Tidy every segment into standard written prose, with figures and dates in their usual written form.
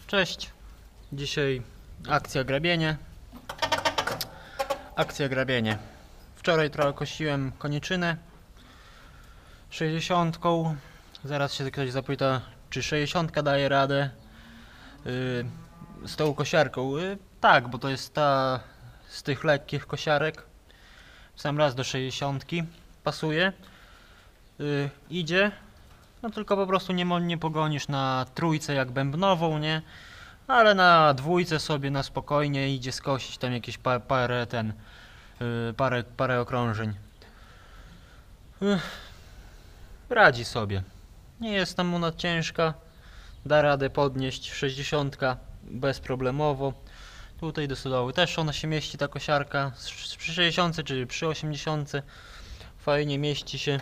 Cześć. Dzisiaj akcja grabienie. Akcja grabienie. Wczoraj trochę kosiłem koniczynę 60. Zaraz się ktoś zapyta, czy 60 daje radę z tą kosiarką. Tak, bo to jest ta z tych lekkich kosiarek. W sam raz do 60 pasuje. Idzie. No tylko po prostu nie pogonisz na trójce jak bębnową, nie? Ale na dwójce sobie na spokojnie idzie skosić tam jakieś parę okrążeń. Radzi sobie. Nie jest tam ona ciężka. Da radę podnieść 60 bezproblemowo. Tutaj do stodoły też ona się mieści, ta kosiarka. Przy 60 czy przy 80 fajnie mieści się.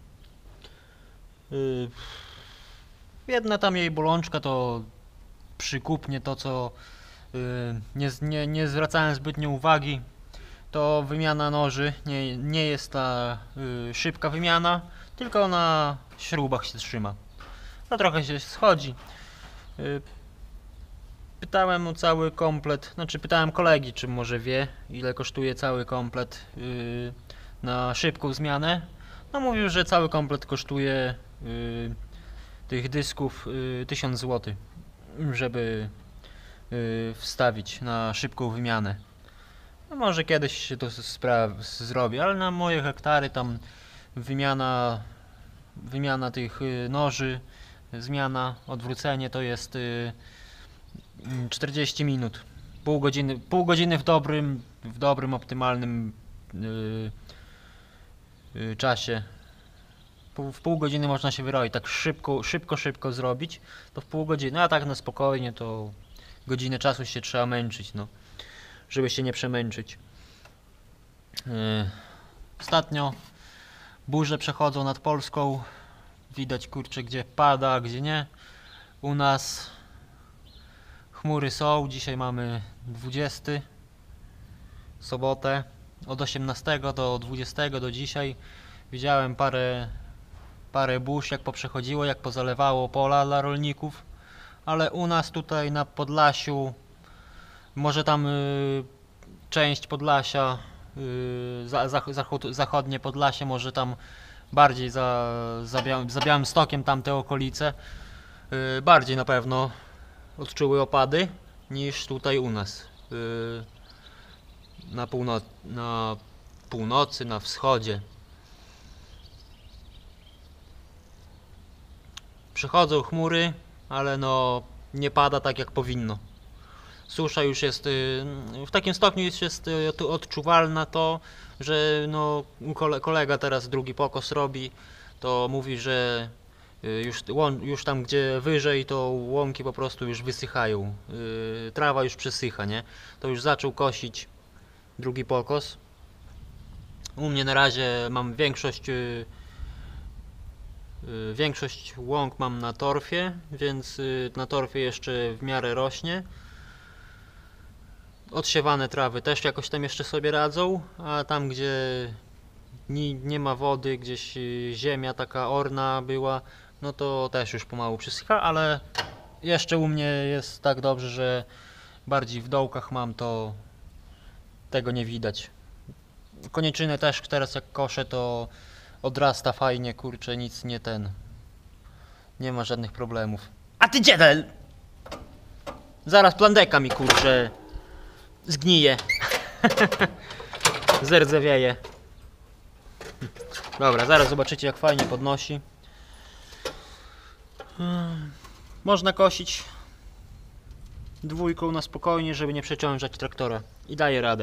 Jedna tam jej bolączka to przykupnie to, co nie zwracałem zbytnio uwagi, to wymiana noży. Nie jest ta szybka wymiana, tylko na śrubach się trzyma. No trochę się schodzi. Pytałem o cały komplet, pytałem kolegi, czy może wie, ile kosztuje cały komplet na szybką zmianę. No mówił, że cały komplet kosztuje tych dysków 1000 zł, żeby wstawić na szybką wymianę. No może kiedyś się to zrobi, ale na moje hektary tam wymiana tych noży, zmiana, odwrócenie to jest 40 minut. Pół godziny w dobrym optymalnym czasie. W pół godziny można się wyrobić, tak szybko zrobić, to w pół godziny, a tak na spokojnie to godzinę czasu się trzeba męczyć, no, żeby się nie przemęczyć. Ostatnio burze przechodzą nad Polską, widać kurczę gdzie pada, gdzie nie. U nas chmury są, dzisiaj mamy 20, sobotę, od 18 do 20 do dzisiaj. Widziałem parę burz jak poprzechodziło, jak pozalewało pola dla rolników, ale u nas tutaj na Podlasiu, może tam część Podlasia, zachodnie Podlasie, może tam bardziej za Białymstokiem tamte okolice, bardziej na pewno odczuły opady niż tutaj u nas. Na północy, na wschodzie. Przychodzą chmury, ale no nie pada tak jak powinno. Susza już jest, w takim stopniu jest odczuwalna to, że no kolega teraz drugi pokos robi, to mówi, że już tam gdzie wyżej to łąki po prostu już wysychają, trawa już przesycha, nie? To już zaczął kosić drugi pokos. U mnie na razie mam większość łąk mam na torfie, więc na torfie jeszcze w miarę rośnie. Odsiewane trawy też jakoś tam jeszcze sobie radzą, a tam gdzie nie ma wody, gdzieś ziemia taka orna była, no to też już pomału przysycha, ale jeszcze u mnie jest tak dobrze, że bardziej w dołkach mam, to tego nie widać. Koniczynę też teraz jak koszę, to odrasta fajnie, kurczę, nic nie ma żadnych problemów. A ty dziedel! Zaraz plandeka mi, kurczę, zgnije. Zerdzewieje. Dobra, zaraz zobaczycie jak fajnie podnosi. Można kosić dwójką na spokojnie, żeby nie przeciążać traktora. I daje radę.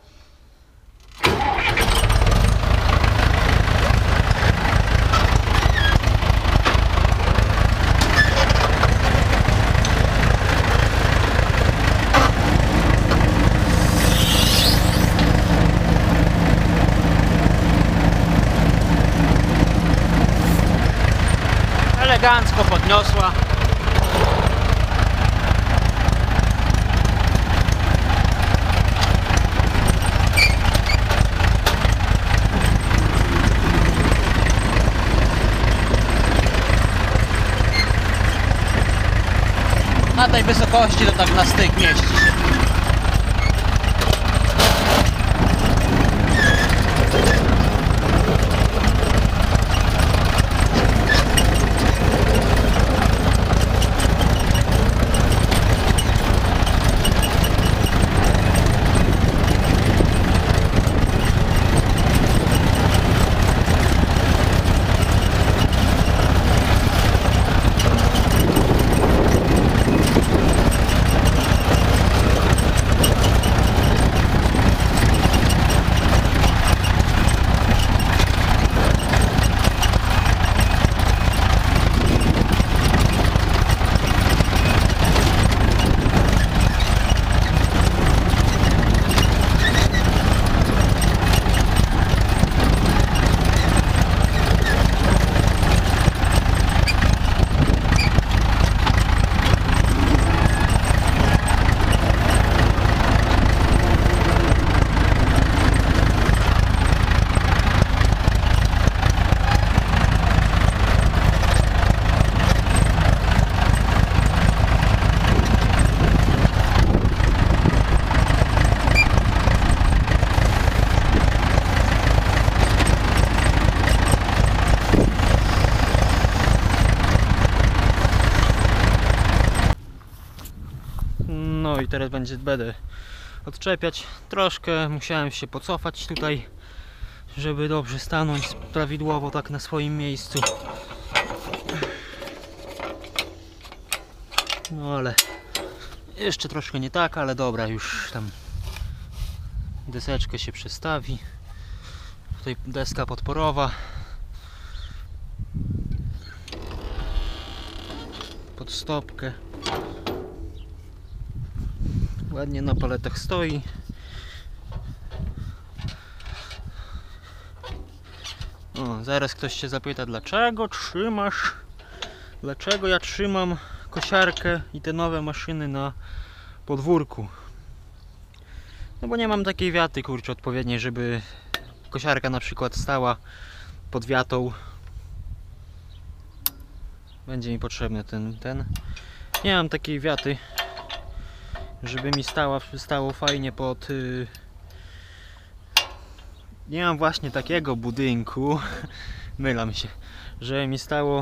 Elegancko podniosła. Na tej wysokości to tak na styk mieści się. No i teraz będę odczepiać. Troszkę musiałem się pocofać tutaj, żeby dobrze stanąć prawidłowo tak na swoim miejscu. No ale jeszcze troszkę nie tak, ale dobra, już tam deseczkę się przestawi. Tutaj deska podporowa. Pod stopkę. Ładnie na paletach stoi. O, zaraz ktoś się zapyta, dlaczego ja trzymam kosiarkę i te nowe maszyny na podwórku. No bo nie mam takiej wiaty, kurczę, odpowiedniej, żeby kosiarka na przykład stała pod wiatą. Będzie mi potrzebny ten. Nie mam takiej wiaty, żeby mi stało fajnie pod... Nie mam właśnie takiego budynku, mylam się, że mi stało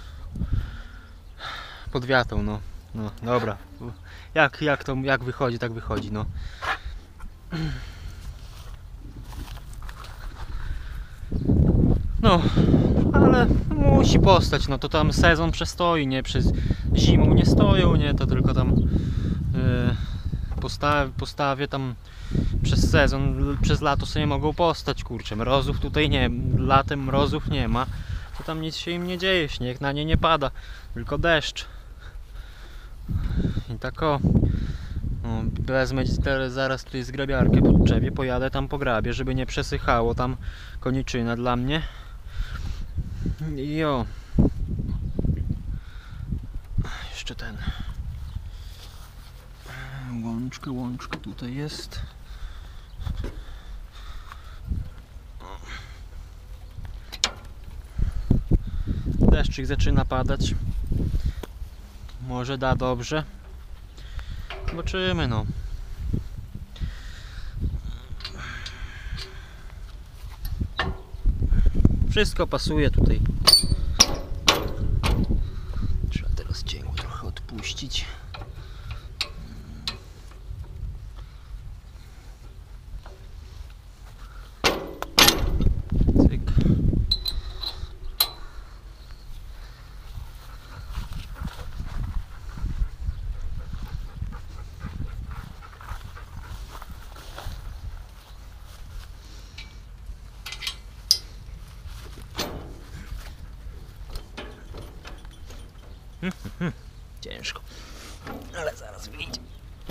pod wiatą, no dobra. Jak wychodzi, tak wychodzi, no. No, ale musi postać, no to tam sezon przestoi, nie? Przez zimą nie stoją, nie? To tylko tam postawię tam przez sezon, przez lato sobie mogą postać, kurczę. Mrozów tutaj nie, latem mrozów nie ma, to tam nic się im nie dzieje, śnieg na nie nie pada, tylko deszcz. I tak o. No, wezmę zaraz tutaj zgrabiarkę pod drzewie, pojadę tam po grabie, żeby nie przesychało tam koniczyna dla mnie. Jo. Jeszcze ten. Łączka tutaj jest. Deszczyk zaczyna padać. Może da dobrze. Zobaczymy, no. Wszystko pasuje tutaj. Trzeba teraz cięło trochę odpuścić. Cyk. Ciężko, ale zaraz wyjdzie.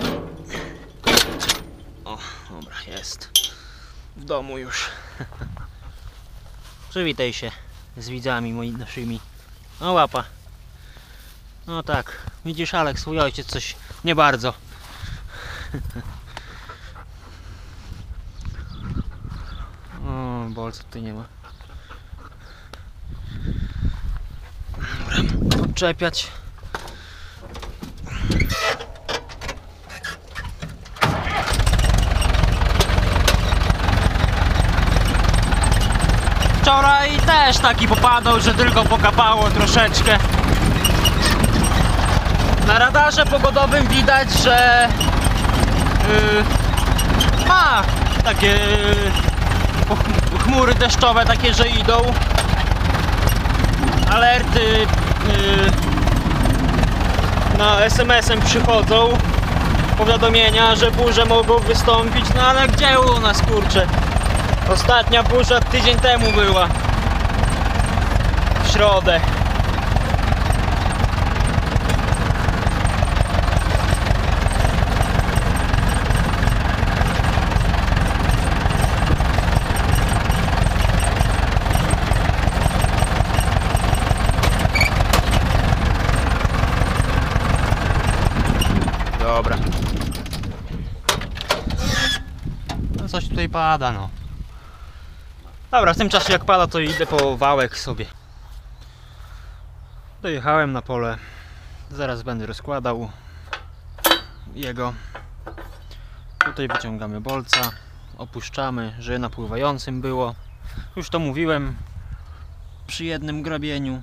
O, dobra, jest w domu już. Przywitaj się z widzami naszymi. O, łapa. No tak, widzisz, Aleks, swój ojciec coś nie bardzo. O, bolca tutaj nie ma. Dobra, odczepiać. Wczoraj też taki popadał, że tylko pokapało troszeczkę. Na radarze pogodowym widać, że ma takie chmury deszczowe, takie, że idą. Alerty na SMS-em przychodzą. Powiadomienia, że burze mogą wystąpić, no ale gdzie u nas, kurczę? Ostatnia burza tydzień temu była. W środę. Dobra. No coś tutaj pada, no. Dobra, w tym czasie jak pada, to idę po wałek sobie. Dojechałem na pole. Zaraz będę rozkładał jego. Tutaj wyciągamy bolca. Opuszczamy, że na pływającym było. Już to mówiłem przy jednym grabieniu.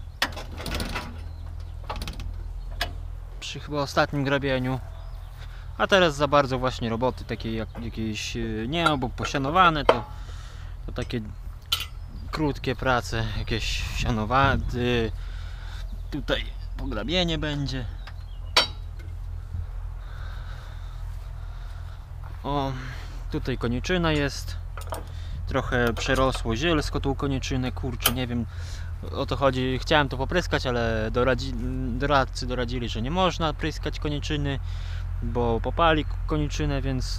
Przy chyba ostatnim grabieniu. A teraz za bardzo właśnie roboty takiej jak jakieś nie, bo posianowane to takie krótkie prace, jakieś sianowanie, tutaj pograbienie będzie. O, tutaj koniczyna jest, trochę przerosło zielsko tą koniczynę, kurczę, nie wiem o to chodzi, chciałem to popryskać, ale doradcy doradzili, że nie można pryskać koniczyny, bo popali koniczynę,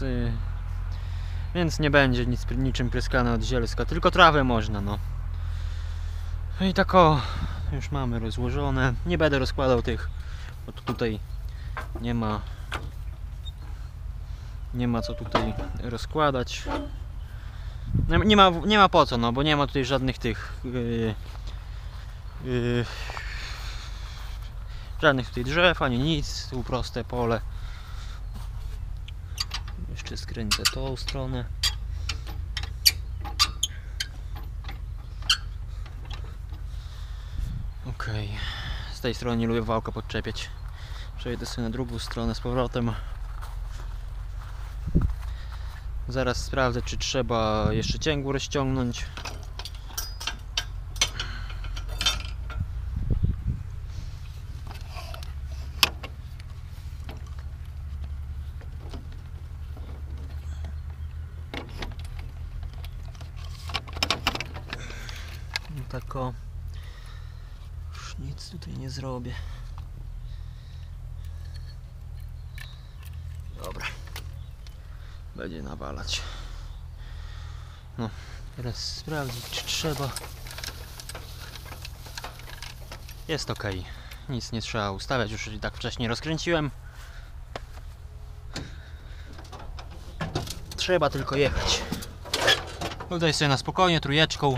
więc nie będzie niczym pryskane od zielska, tylko trawę można, no. No i tak o, już mamy rozłożone. Nie będę rozkładał tych, bo tutaj nie ma co tutaj rozkładać. Nie ma po co, no, bo nie ma tutaj żadnych tych żadnych tutaj drzew, ani nic, tu proste pole. Jeszcze skręcę tą stronę. Okej. Z tej strony nie lubię wałka podczepiać. Przejdę sobie na drugą stronę z powrotem. Zaraz sprawdzę, czy trzeba jeszcze cięgło rozciągnąć. Tak o, już nic tutaj nie zrobię. Dobra, będzie nawalać. No, teraz sprawdzić, czy trzeba. Jest ok, nic nie trzeba ustawiać, już i tak wcześniej rozkręciłem. Trzeba tylko jechać. Tutaj sobie na spokojnie, trójeczką.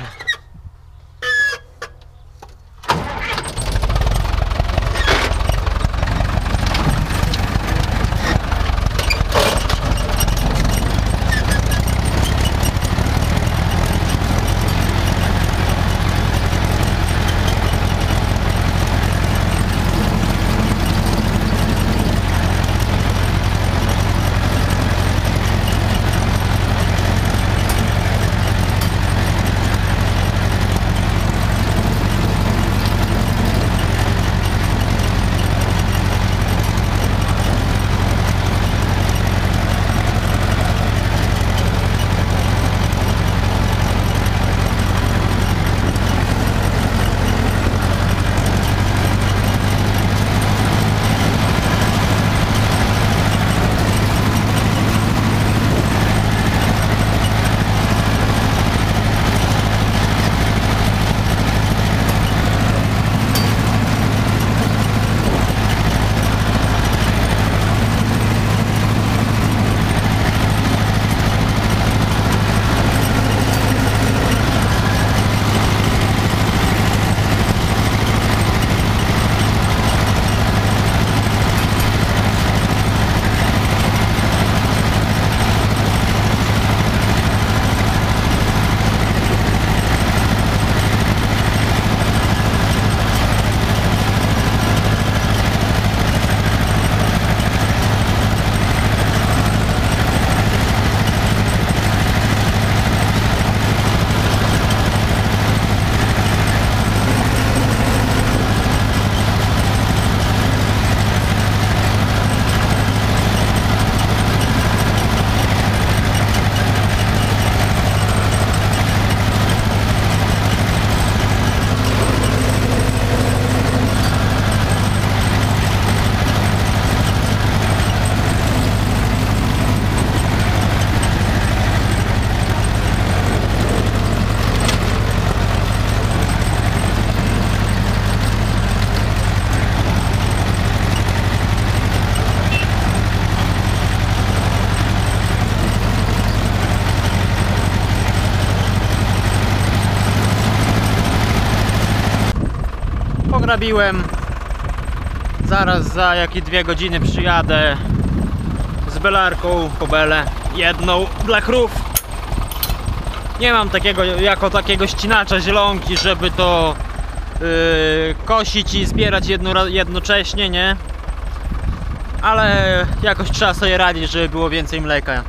zabiłem. Zaraz za jakieś 2 godziny przyjadę z belarką po belę. Jedną dla krów. Nie mam takiego ścinacza zielonki, żeby to kosić i zbierać jednocześnie, nie? Ale jakoś trzeba sobie radzić, żeby było więcej mleka.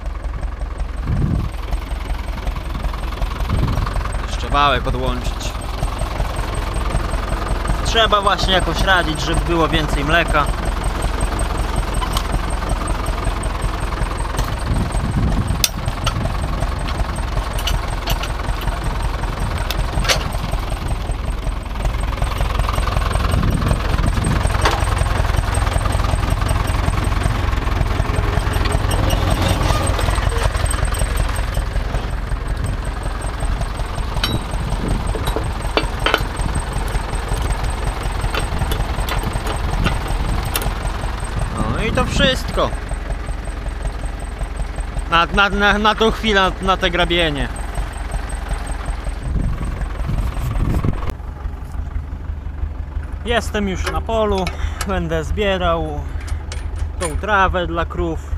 Jeszcze wałek odłączyć. Trzeba właśnie jakoś radzić, żeby było więcej mleka. I to wszystko na tą chwilę, na te grabienie. Jestem już na polu, będę zbierał tą trawę dla krów.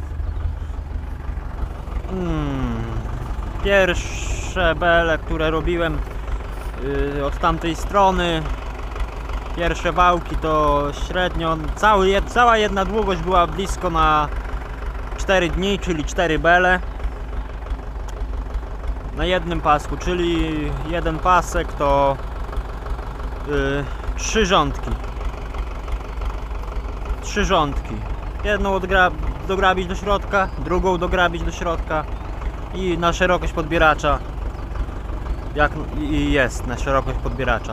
Pierwsze bele, które robiłem od tamtej strony, pierwsze wałki to średnio cała jedna długość była blisko na 4 dni, czyli 4 bele na jednym pasku, czyli jeden pasek to 3 rządki. 3 rządki. Jedną dograbić do środka, drugą dograbić do środka i na szerokość podbieracza, jak i jest na szerokość podbieracza.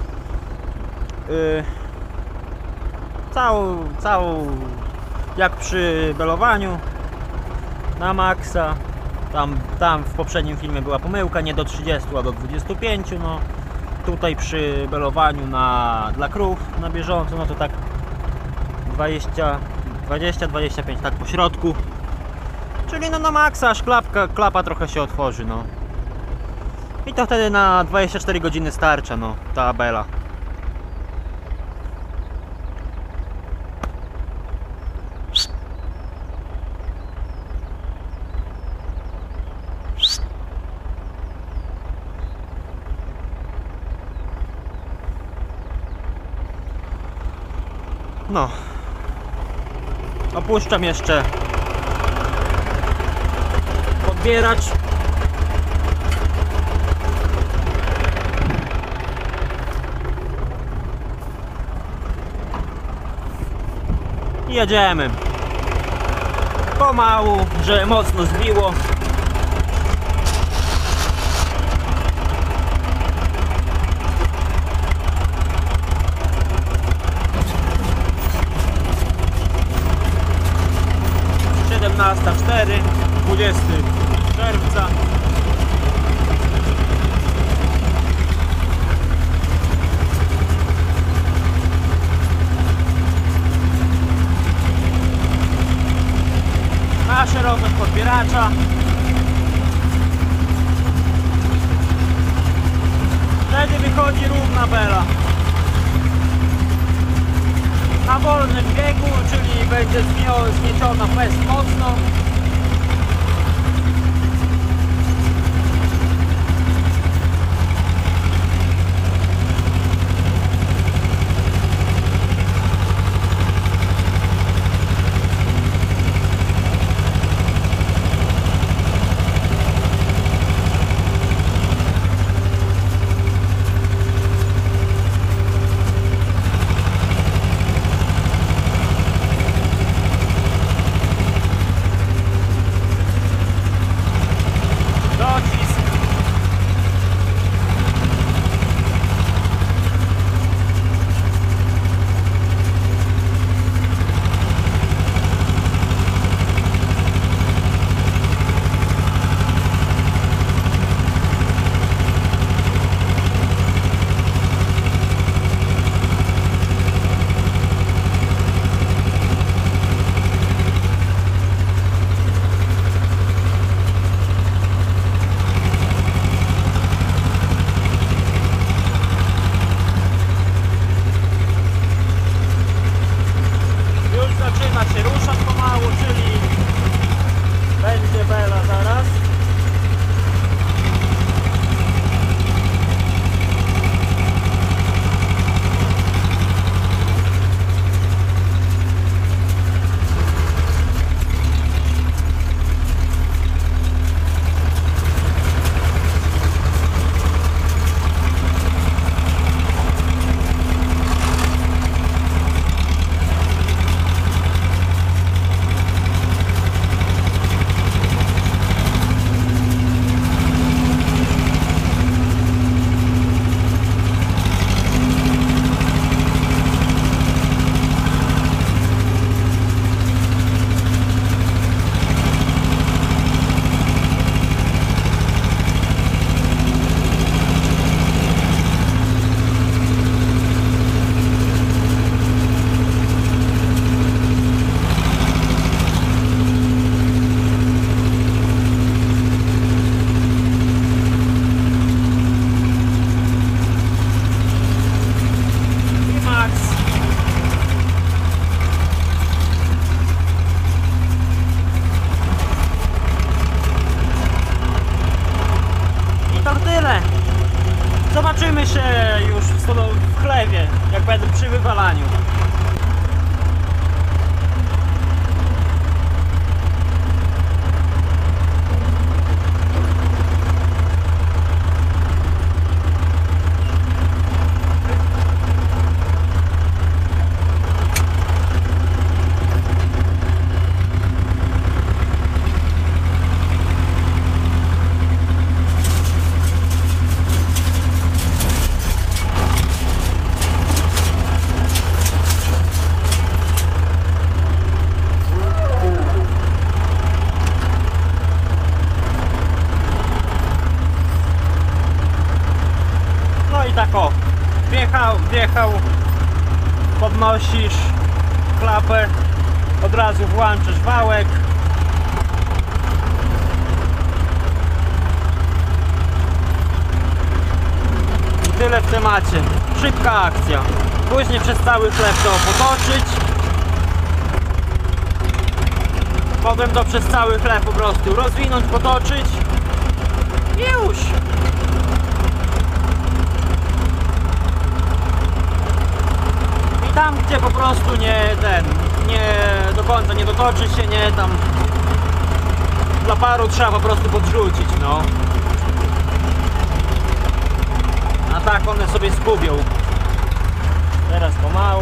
Całą jak przy belowaniu na maksa. Tam w poprzednim filmie była pomyłka, nie do 30, a do 25. No tutaj przy belowaniu dla krów na bieżąco, no to tak 20-25, tak po środku, czyli no na maksa, aż klapa trochę się otworzy, no i to wtedy na 24 godziny starcza, no ta bela. No, opuszczam jeszcze podbieracz. I jedziemy pomału, że mocno zbiło. Na 4, 20 czerwca. Na szerokość podbieracza. Wtedy wychodzi równa bela. Na wolnym biegu, czyli będzie zgnieciona mocno. się ruszać pomału, czyli będzie bela zaraz. Zobaczymy się już w chlewie, jak będę przy wywalaniu. Tak o, wjechał, podnosisz klapę, od razu włączysz wałek. I tyle w temacie. Szybka akcja. Później przez cały chleb to potoczyć. Potem to przez cały chleb po prostu rozwinąć, potoczyć i już. Tam, gdzie po prostu nie do końca nie dotoczy się, nie tam dla paru trzeba po prostu podrzucić, no. A tak one sobie skubią. Teraz pomału.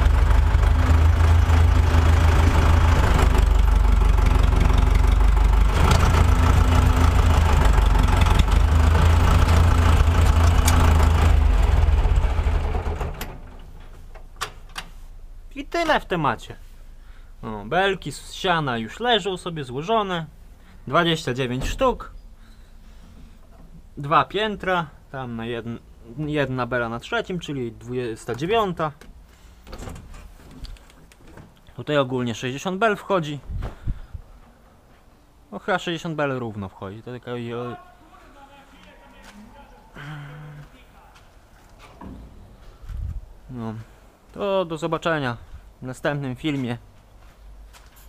I tyle w temacie. O, belki z siana już leżą sobie złożone. 29 sztuk. 2 piętra. Tam na jedna bela na trzecim, czyli 29. Tutaj ogólnie 60 bel wchodzi. No chyba 60 bel równo wchodzi. To taka... No, to do zobaczenia w następnym filmie.